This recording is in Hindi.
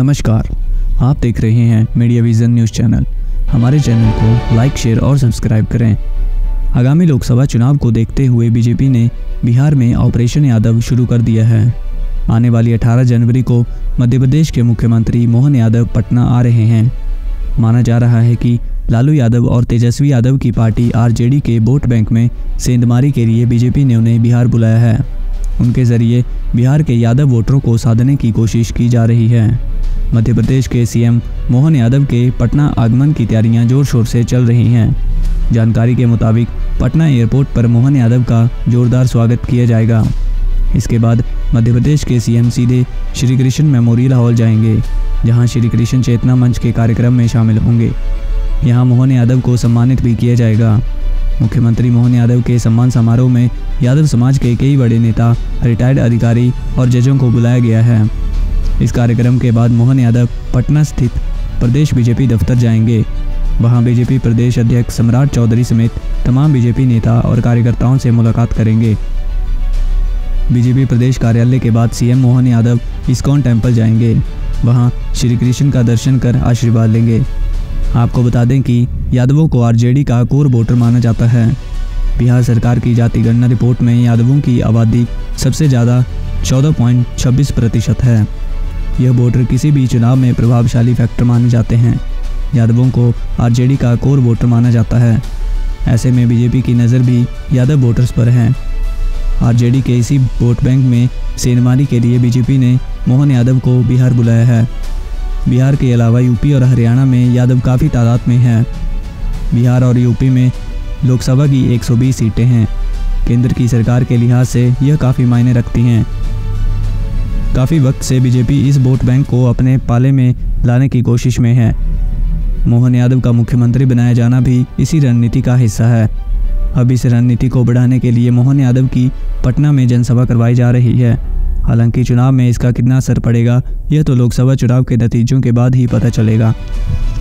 नमस्कार, आप देख रहे हैं मीडिया विजन न्यूज़ चैनल। हमारे चैनल को लाइक, शेयर और सब्सक्राइब करें। आगामी लोकसभा चुनाव को देखते हुए बीजेपी ने बिहार में ऑपरेशन यादव शुरू कर दिया है। आने वाली 18 जनवरी को मध्य प्रदेश के मुख्यमंत्री मोहन यादव पटना आ रहे हैं। माना जा रहा है कि लालू यादव और तेजस्वी यादव की पार्टी आरजेडी के वोट बैंक में सेंधमारी के लिए बीजेपी ने उन्हें बिहार बुलाया है। उनके जरिए बिहार के यादव वोटरों को साधने की कोशिश की जा रही है। मध्य प्रदेश के सीएम मोहन यादव के पटना आगमन की तैयारियां जोर शोर से चल रही हैं। जानकारी के मुताबिक पटना एयरपोर्ट पर मोहन यादव का जोरदार स्वागत किया जाएगा। इसके बाद मध्य प्रदेश के सीएम सीधे श्री कृष्ण मेमोरियल हॉल जाएंगे, जहां श्री कृष्ण चेतना मंच के कार्यक्रम में शामिल होंगे। यहां मोहन यादव को सम्मानित भी किया जाएगा। मुख्यमंत्री मोहन यादव के सम्मान समारोह में यादव समाज के कई बड़े नेता, रिटायर्ड अधिकारी और जजों को बुलाया गया है। इस कार्यक्रम के बाद मोहन यादव पटना स्थित प्रदेश बीजेपी दफ्तर जाएंगे। वहां बीजेपी प्रदेश अध्यक्ष सम्राट चौधरी समेत तमाम बीजेपी नेता और कार्यकर्ताओं से मुलाकात करेंगे। बीजेपी प्रदेश कार्यालय के बाद CM Mohan Yadav ISKCON temple जाएंगे। वहां श्री कृष्ण का दर्शन कर आशीर्वाद लेंगे। आपको बता दें कि यादवों को आरजेडी का कोर वोटर माना जाता है। बिहार सरकार की जाति गणना रिपोर्ट में यादवों की आबादी सबसे ज़्यादा 14.26% है। यह वोटर किसी भी चुनाव में प्रभावशाली फैक्टर माने जाते हैं। यादवों को आरजेडी का कोर वोटर माना जाता है। ऐसे में बीजेपी की नज़र भी यादव वोटर्स पर है। आरजेडी के इसी वोट बैंक में सेंधमारी के लिए बीजेपी ने मोहन यादव को बिहार बुलाया है। बिहार के अलावा यूपी और हरियाणा में यादव काफ़ी तादाद में हैं। बिहार और यूपी में लोकसभा की 120 सीटें हैं। केंद्र की सरकार के लिहाज से यह काफ़ी मायने रखती हैं। काफ़ी वक्त से बीजेपी इस वोट बैंक को अपने पाले में लाने की कोशिश में है। मोहन यादव का मुख्यमंत्री बनाया जाना भी इसी रणनीति का हिस्सा है। अब इस रणनीति को बढ़ाने के लिए मोहन यादव की पटना में जनसभा करवाई जा रही है। हालांकि चुनाव में इसका कितना असर पड़ेगा, यह तो लोकसभा चुनाव के नतीजों के बाद ही पता चलेगा।